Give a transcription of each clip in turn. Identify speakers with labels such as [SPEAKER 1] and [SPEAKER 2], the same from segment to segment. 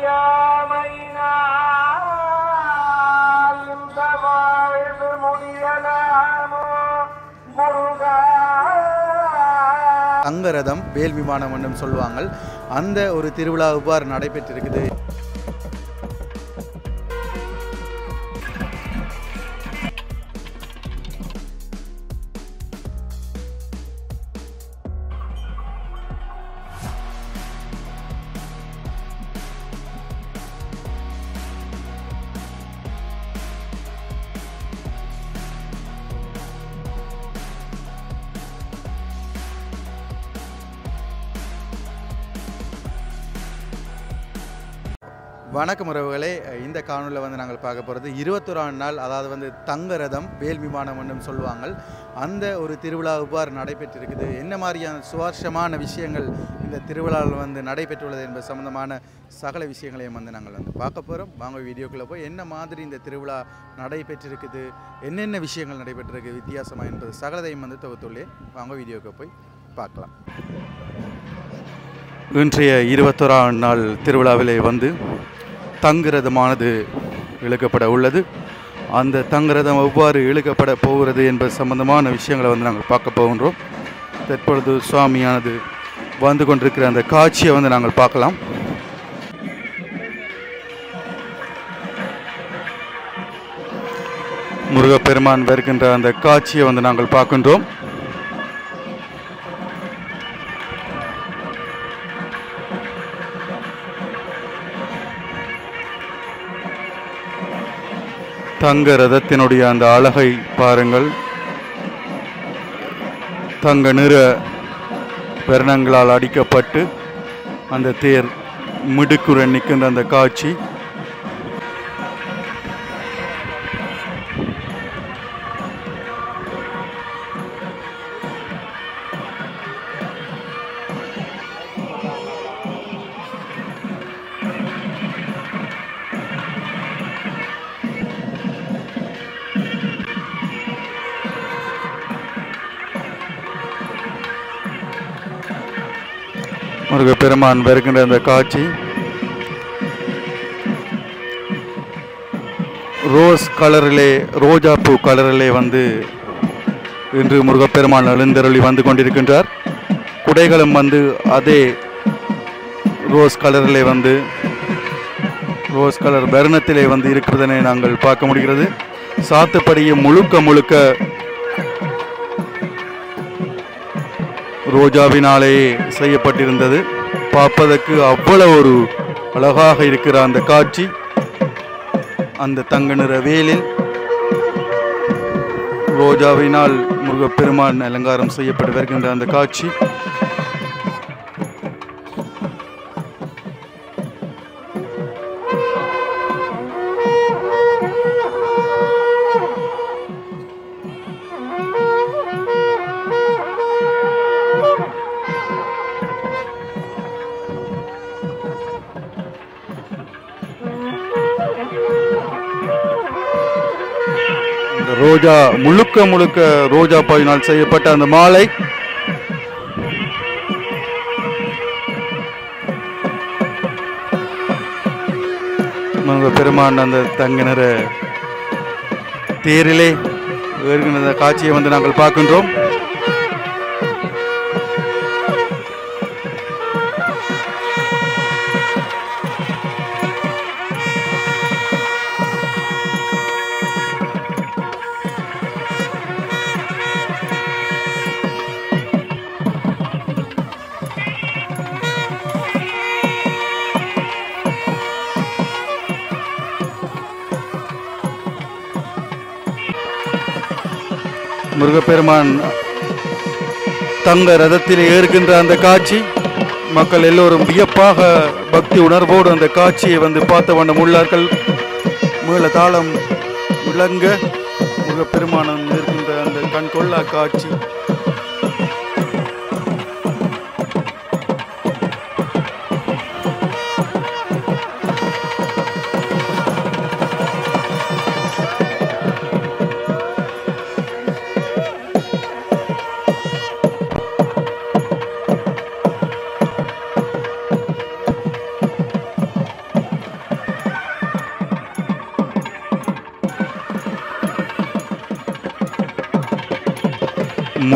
[SPEAKER 1] தங்கரதம் வேல் விமானம் என்றும் சொல்லுவாங்க. அந்த ஒரு திருவிழா இவ்வாறு நடைபெற்றிருக்குது. வணக்கம் உறவுகளே, இந்த காணொலியில் வந்து நாங்கள் பார்க்க போகிறது 21ஆம் நாள், அதாவது தங்கரதம் வேல் விமானம் என்றும் சொல்லுவாங்க. அந்த ஒரு திருவிழா இவ்வாறு நடைபெற்றிருக்குது. என்ன மாதிரியான சுவாரஸ்யமான விஷயங்கள் இந்த திருவிழாவில் நடைபெற்றுள்ளது என்பது சம்பந்தமான சகல விஷயங்களையும் நாங்கள் பார்க்க போகிறோம். வாங்க வீடியோக்குள்ளே போய் என்ன மாதிரி இந்த திருவிழா நடைபெற்றிருக்குது, என்னென்ன விஷயங்கள் நடைபெற்றிருக்கு வித்தியாசமாக என்பது சகலதையும் தொகுத்துள்ளே. வாங்க வீடியோக்கு போய் பார்க்கலாம். இன்றைய 21ஆம் நாள் திருவிழாவிலே தங்கரதமானது இழுக்கப்பட உள்ளது. அந்த தங்கரதம் எவ்வாறு இழுக்கப்பட போகிறது என்பது சம்பந்தமான விஷயங்களை நாங்கள் பார்க்க போகின்றோம். தற்பொழுது சுவாமியானது வந்து கொண்டிருக்கிற அந்த காட்சியை நாங்கள் பார்க்கலாம். முருகப்பெருமான் வருகின்ற அந்த காட்சியை நாங்கள் பார்க்கின்றோம். தங்க ரதத்தினுடைய அந்த அழகை பாருங்கள். தங்க நிற வர்ணங்களால் அடிக்கப்பட்டு அந்த தேர் மிடுக்குற நிற்கின்ற அந்த காட்சி முருகப்பெருமான் வருகின்ற அந்த காட்சி ரோஸ் கலரிலே, ரோஜா பூ கலரிலே இன்று முருகப்பெருமான் எழுந்தருளி வந்து கொண்டிருக்கின்றார். குடைகளும் அதே ரோஸ் கலரிலே ரோஸ் கலர் வர்ணத்திலே இருக்கிறதனை நாங்கள் பார்க்க முடிகிறது. சாத்துப்படியும் முழுக்க ரோஜாவினாலேயே செய்யப்பட்டிருந்தது. பார்ப்பதற்கு அவ்வளவு ஒரு அழகாக இருக்கிற அந்த காட்சி, அந்த தங்க நிற வேலில் ரோஜாவினால் முருகப்பெருமான் அலங்காரம் செய்யப்பட்டு வருகின்ற அந்த காட்சி ரோஜா முழுக்க ரோஜா பாயினால் செய்யப்பட்ட அந்த மாலை பெருமான் அந்த தங்க நிற தேரிலே வருகின்ற காட்சியை நாங்கள் பார்க்கின்றோம். முருகப்பெருமான் தங்க ரதத்தில் ஏறுகின்ற அந்த காட்சி மக்கள் எல்லோரும் வியப்பாக பக்தி உணர்வோடு அந்த காட்சியை பார்த்த வண்ணம் உள்ளார்கள். மேல தாளம் விளங்க முருகப்பெருமான் இருக்கின்ற அந்த கண் கொள்ளா காட்சி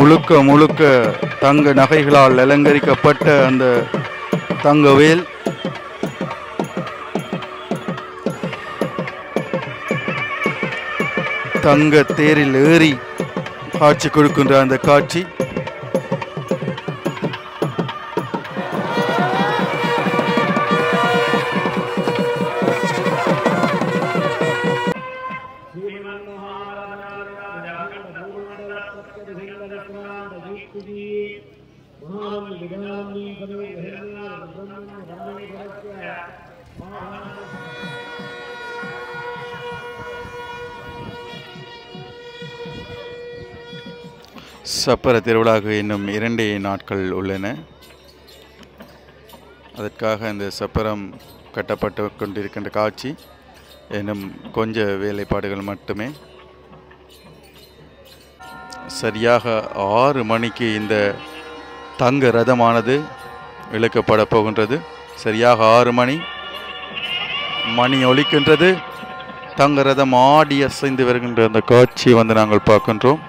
[SPEAKER 1] முழுக்க முழுக்க தங்க நகைகளால் அலங்கரிக்கப்பட்ட அந்த தங்கவேல் தங்க தேரில் ஏறி காட்சி கொடுக்கின்ற அந்த காட்சி சப்பர திருவிழாவுக்கு இன்னும் 2 நாட்கள் உள்ளன. அதற்காக இந்த சப்பரம் கட்டப்பட்டு கொண்டிருக்கின்ற காட்சி இன்னும் கொஞ்ச வேலைப்பாடுகள் மட்டுமே. சரியாக 6 மணிக்கு இந்த தங்க ரதமானது இழுக்கப்பட போகின்றது. சரியாக 6 மணி ஒலிக்கின்றது. தங்க ரதம் ஆடி அசைந்து வருகின்ற அந்த காட்சியை வந்து நாங்கள் பார்க்கின்றோம்.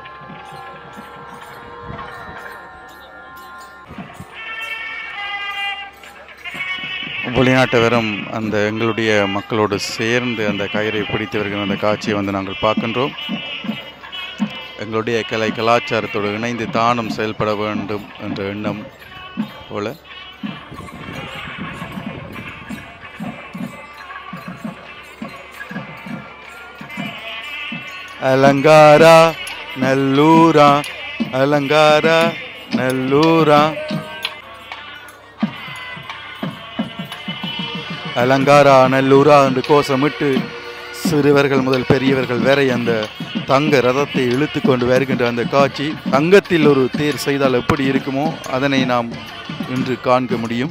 [SPEAKER 1] வெளிநாட்டவரும் அந்த எங்களுடைய மக்களோடு சேர்ந்து அந்த கயிறை பிடித்து வருகிற அந்த காட்சியை வந்து நாங்கள் பார்க்கின்றோம். எங்களுடைய கலாச்சாரத்தோடு இணைந்து தானும் செயல்பட வேண்டும் என்ற எண்ணம் போல அலங்காரா நல்லூரா அலங்காரா நல்லூரா அலங்காரா நல்லூரா என்று கோஷமிட்டு சிறுவர்கள் முதல் பெரியவர்கள் வரை அந்த தங்க ரதத்தை இழுத்து கொண்டு வருகின்ற அந்த காட்சி தங்கத்தில் ஒரு தேர் செய்தால் எப்படி இருக்குமோ அதனை நாம் இன்று காண்க முடியும்.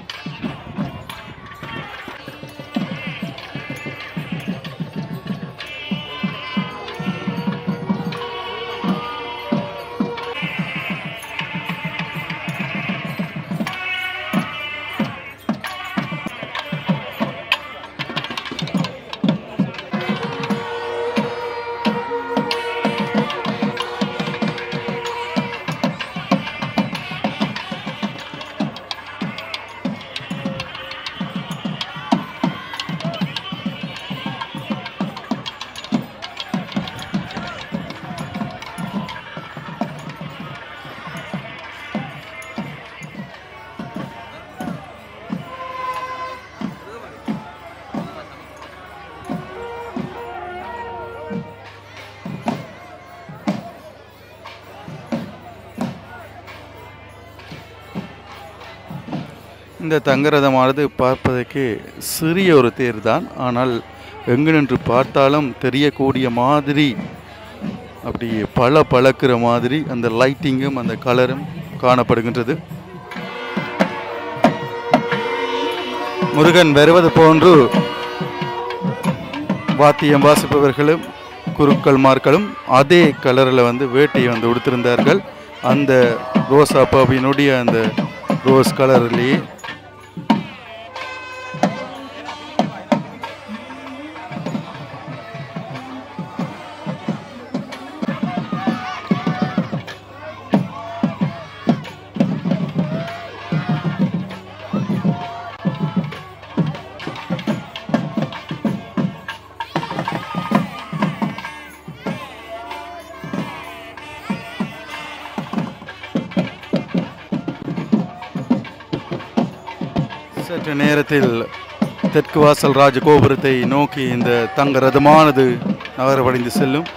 [SPEAKER 1] இந்த தங்கரதமானது பார்ப்பதற்கு சிறிய ஒரு தேர் தான். ஆனால் எங்கு நின்று பார்த்தாலும் தெரியக்கூடிய மாதிரி அப்படி பளபளக்கிற மாதிரி அந்த லைட்டிங்கும் அந்த கலரும் காணப்படுகின்றது. முருகன் வருவது போன்று வாத்தியம் வாசிப்பவர்களும் குருக்கள்மார்களும் அதே கலரில் வந்து வேட்டையை வந்து உடுத்திருந்தார்கள். அந்த ரோசா பாபியினுடைய அந்த ரோஸ் கலர்லேயே சற்று நேரத்தில் தெற்கு வாசல் ராஜகோபுரத்தை நோக்கி இந்த தங்க ரதமானது நகரவடைந்து செல்லும்.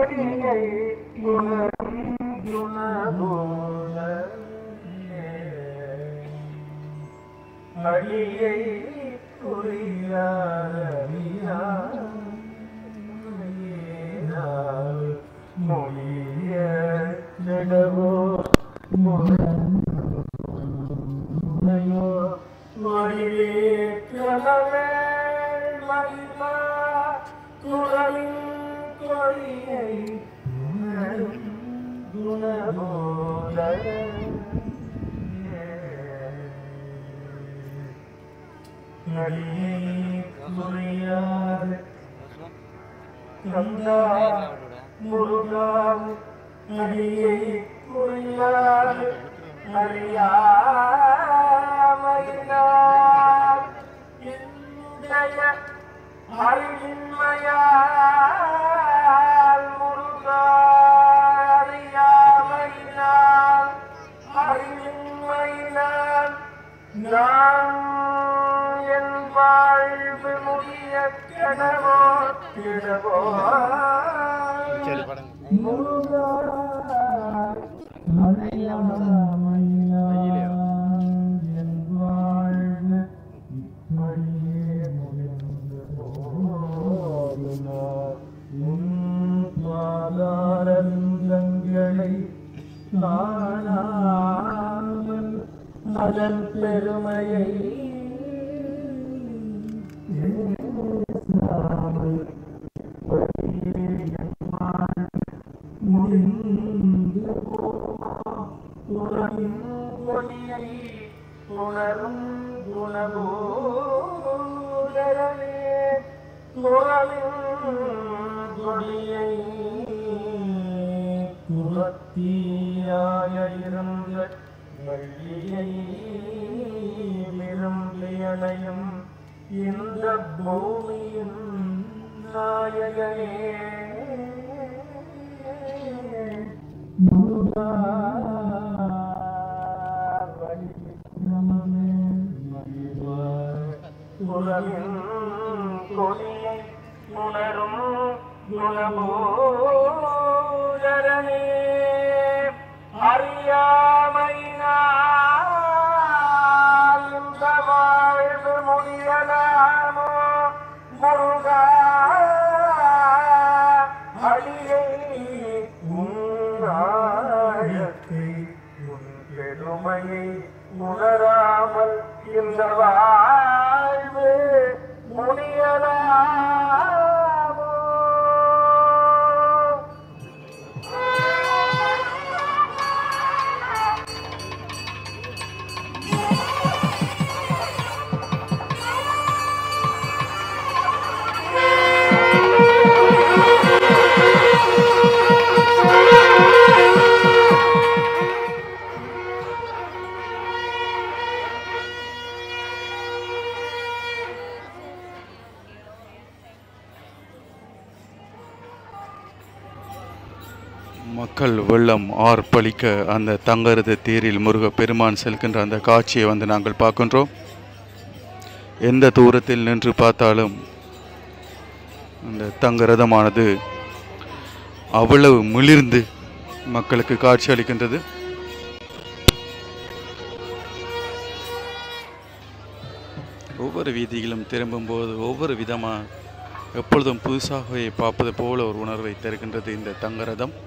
[SPEAKER 2] அடியை குணபோல அடியை புரியாத மொழிய ஜடவோ மொழியே கலவே மகிமா குரலின் கொடியை குணபோல அடியை புரியாத கந்தா முருகா அடியை புரியாத அறியாமையினால் இன்றைய அறிவின்மையால் முருகா அறியாமையினால் அறிவின்மையினால் நான் என் வாழ்வு முடிய கிடவோ கிடவோ முருகா என் வாழ்வு இப்படியே முடிந்து பாதாரங்களை காணாமல் அதன் பெருமையை உணரும் குணபோதரனே குரலின் கொடியை குரத்தியாய இருந்த வள்ளியை விரும்பியனையும் இந்த பூமியின் நாயகனே முருகா குரலின் கொடியை உணரும் குணபோதரனே அறியாமையினால் இந்த வாழ்வு முடியலாமோ முருகா அடியை உன்னாயத்தை உன் பெருமையை உணராமல் இந்த வாழ்வு முடியலாமோ
[SPEAKER 1] மக்கள் வெள்ளம் ஆர்ப்பளிக்க அந்த தங்கரது தேரில் முருகப்பெருமான் செல்கின்ற அந்த காட்சியை வந்து நாங்கள் பார்க்கின்றோம். எந்த தூரத்தில் நின்று பார்த்தாலும் அந்த தங்கரதமானது அவ்வளவு மிளிர்ந்து மக்களுக்கு காட்சி அளிக்கின்றது. ஒவ்வொரு வீதிகளும் திரும்பும்போது ஒவ்வொரு விதமாக எப்பொழுதும் புதுசாகவே பார்ப்பது போல ஒரு உணர்வை தருகின்றது இந்த தங்கரதம்.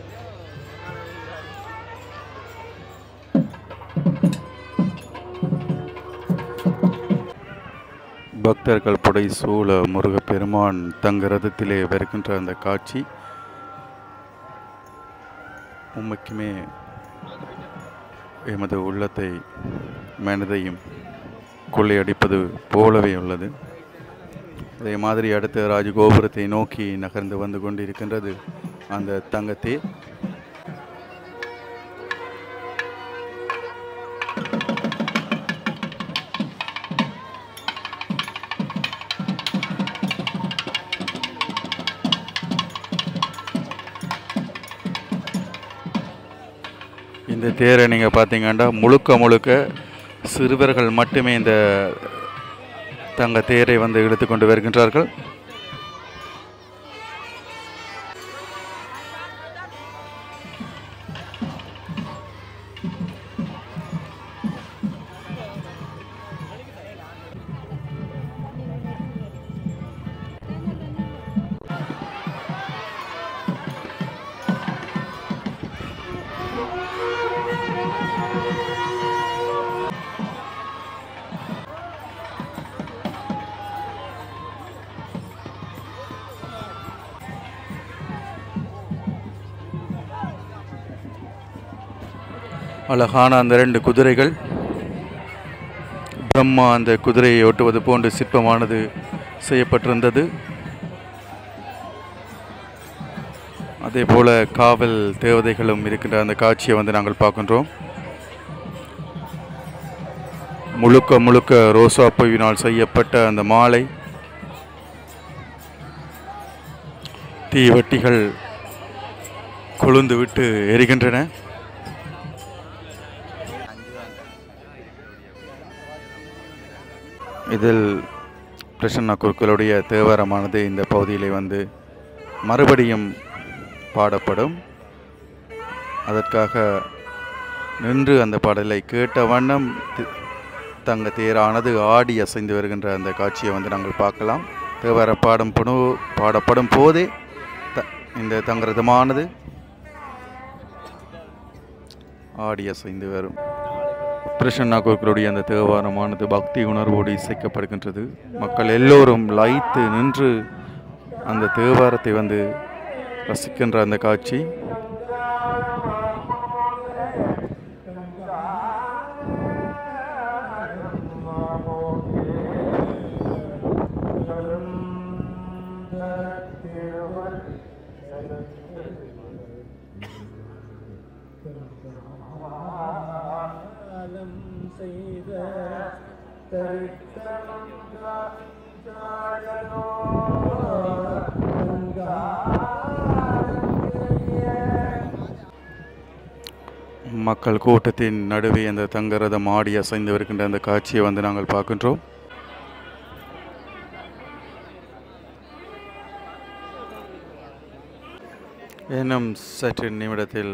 [SPEAKER 1] பக்தர்கள் புடை சூழ முருகப்பெருமான் தங்கரதத்திலே வருகின்ற அந்த காட்சி உண்மைக்குமே எமது உள்ளத்தை மனதையும் கொள்ளையடிப்பது போலவே உள்ளது. அதே மாதிரி அடுத்த ராஜகோபுரத்தை நோக்கி நகர்ந்து வந்து கொண்டிருக்கின்றது அந்த தங்கத்தேர். இந்த தேரை நீங்கள் பார்த்தீங்கன்னா முழுக்க முழுக்க சிறுவர்கள் மட்டுமே இந்த தங்க தேரை வந்து இழுத்து கொண்டு வருகின்றார்கள். அழகான அந்த 2 குதிரைகள், பிரம்மா அந்த குதிரையை ஓட்டுவது போன்று சிற்பமானது செய்யப்பட்டிருந்தது. அதே போல காவல் தேவதைகளும் இருக்கின்ற அந்த காட்சியை வந்து நாங்கள் பார்க்கின்றோம். முழுக்க முழுக்க ரோசா பூவினால் செய்யப்பட்ட அந்த மாலை, தீவட்டிகள் கொழுந்து விட்டு எரிகின்றன. இதில் பிரசன்னா குருக்களுடைய தேவாரமானது இந்த பகுதியிலே வந்து மறுபடியும் பாடப்படும். அதற்காக நின்று அந்த பாடலை கேட்ட வண்ணம் தங்க தேரானது ஆடி அசைந்து வருகின்ற அந்த காட்சியை வந்து நாங்கள் பார்க்கலாம். தேவார பாடப்படும் போதே இந்த தங்கரதமானது ஆடி அசைந்து வரும். பிரசன்னா குருக்களுடைய அந்த தேவாரமானது பக்தி உணர்வோடு இசைக்கப்படுகின்றது. மக்கள் எல்லோரும் லயித்து நின்று அந்த தேவாரத்தை வந்து ரசிக்கின்ற அந்த காட்சி. மக்கள் கூட்டத்தின் நடுவே அந்த தங்கரதம் ஆடி அசைந்து வருகின்ற அந்த காட்சியை வந்து நாங்கள் பார்க்கின்றோம். இன்னும் சற்று நிமிடத்தில்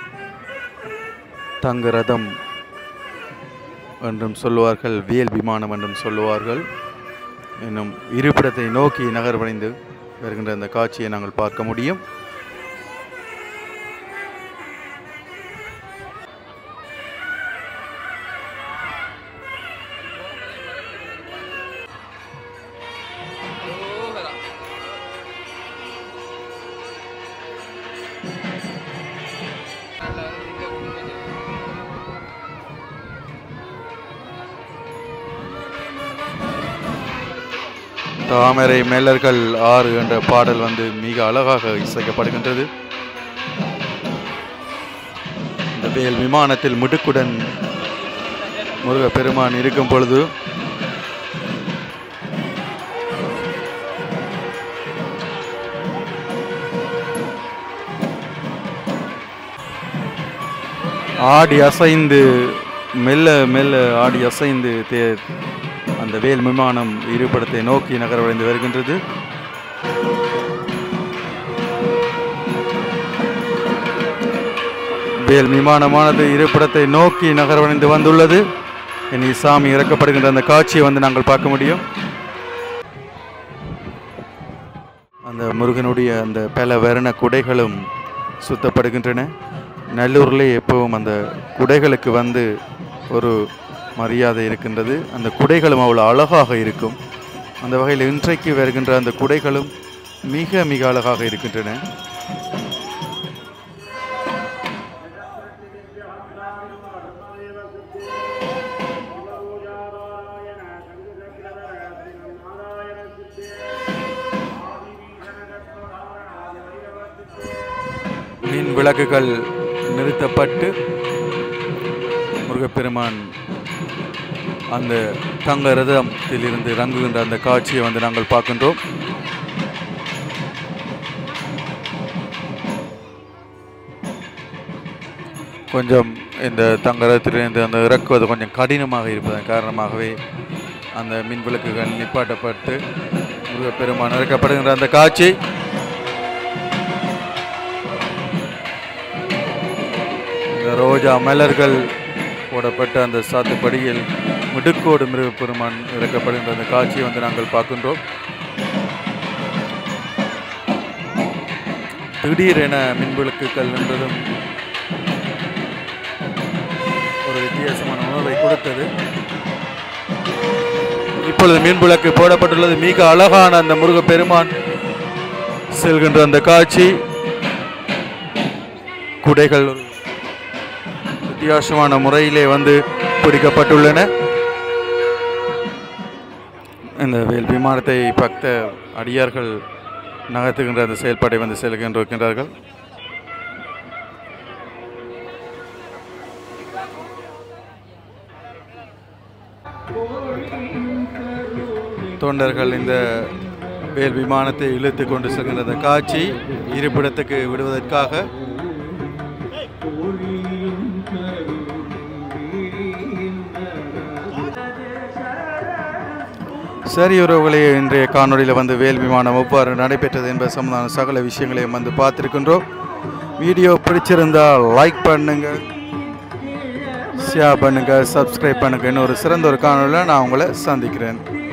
[SPEAKER 1] தங்கரதம் என்றும் சொல்லுவார்கள், வேல் விமானம் என்றும் சொல்லுவார்கள். இன்னும் இருப்பிடத்தை நோக்கி நகர்வடைந்து வருகின்ற அந்த காட்சியை நாங்கள் பார்க்க முடியும். தாமரை மேலர்கள் 6 என்ற பாடல் வந்து மிக அழகாக இசைக்கப்படுகின்றது. இந்த வேல் விமானத்தில் முடுக்குடன் முருகப்பெருமான் இருக்கும் பொழுது ஆடி அசைந்து மெல்ல மெல்ல ஆடி அசைந்து அந்த வேல் விமானம் இருப்பிடத்தை நோக்கி நகர்வடைந்து வருகின்றது. வேல் விமானமானது இருப்பிடத்தை நோக்கி நகர்வடைந்து வந்துள்ளது. இனி சாமி இறக்கப்படுகின்ற அந்த காட்சியை வந்து நாங்கள் பார்க்க முடியும். அந்த முருகனுடைய அந்த பல வர்ண குடைகளும் சுத்தப்படுகின்றன. நல்லூரில் எப்பவும் அந்த குடைகளுக்கு வந்து ஒரு மரியாதை இருக்கின்றது. அந்த குடைகளும் அவ்வளோ அழகாக இருக்கும். அந்த வகையில் இன்றைக்கு வருகின்ற அந்த குடைகளும் மிக மிக அழகாக இருக்கின்றன. மின் விளக்குகள் நிறுத்தப்பட்டு முருகப்பெருமான் அந்த தங்க ரதத்தில் இருந்து இறங்குகின்ற அந்த காட்சியை வந்து நாங்கள் பார்க்கின்றோம். கொஞ்சம் இந்த தங்க ரதத்திலிருந்து அந்த இறக்குவது கொஞ்சம் கடினமாக இருப்பதன் காரணமாகவே அந்த மின் விளக்குகள் நிப்பாட்டப்பட்டு முருகப்பெருமான் இறக்கப்படுகின்ற அந்த காட்சி இந்த ரோஜா மலர்கள் போடப்பட்ட அந்த சாத்துப்படியில் முடுக்கோடு முருகப்பெருமான் இறக்கப்படுகின்ற அந்த காட்சியை வந்து நாங்கள் பார்க்கின்றோம். திடீரென மின்விளக்குகள் என்பதும் ஒரு வித்தியாசமான உணர்வை கொடுத்தது. இப்பொழுது மின்விளக்கு போடப்பட்டுள்ளது. மிக அழகான அந்த முருகப்பெருமான் செல்கின்ற அந்த காட்சி, குடைகள் வித்தியாசமான முறையிலே வந்து பிடிக்கப்பட்டுள்ளன. இந்த வேல் விமானத்தை பக்த அடியார்கள் நகர்த்துகின்ற அந்த செயல்பாட்டை வந்து செல்கின்றிருக்கின்றார்கள். தொண்டர்கள் இந்த வேல் விமானத்தை இழுத்து கொண்டு செல்கின்ற அந்த காட்சி இருப்பிடத்துக்கு விடுவதற்காக சரி உறவுகளே, இன்றைய காணொலியில் வந்து வேல் விமானம் எவ்வாறு நடைபெற்றது என்பது சம்பந்தமான சகல விஷயங்களையும் வந்து பார்த்துருக்கின்றோம். வீடியோ பிடிச்சிருந்தால் லைக் பண்ணுங்கள், ஷேர் பண்ணுங்கள், சப்ஸ்கிரைப் பண்ணுங்கள். இன்னொரு சிறந்த ஒரு காணொலியில் நான் உங்களை சந்திக்கிறேன்.